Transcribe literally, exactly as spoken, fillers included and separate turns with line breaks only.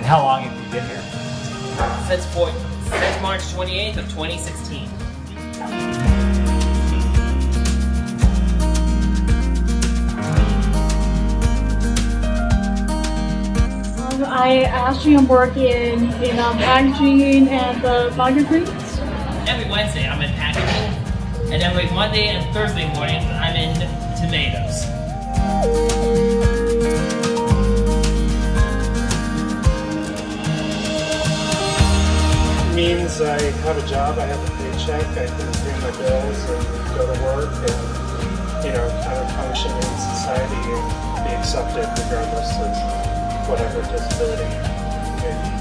how long have you been here?
Since, four, since March twenty-eighth of twenty sixteen.
Um, I actually am working in um, packaging and the market greens.
Every Wednesday I'm in packaging, and every Monday and Thursday mornings I'm in tomatoes.
Means I have a job, I have a paycheck, I can pay my bills and go to work and, you know, kind of function in society and be accepted regardless of whatever disability maybe.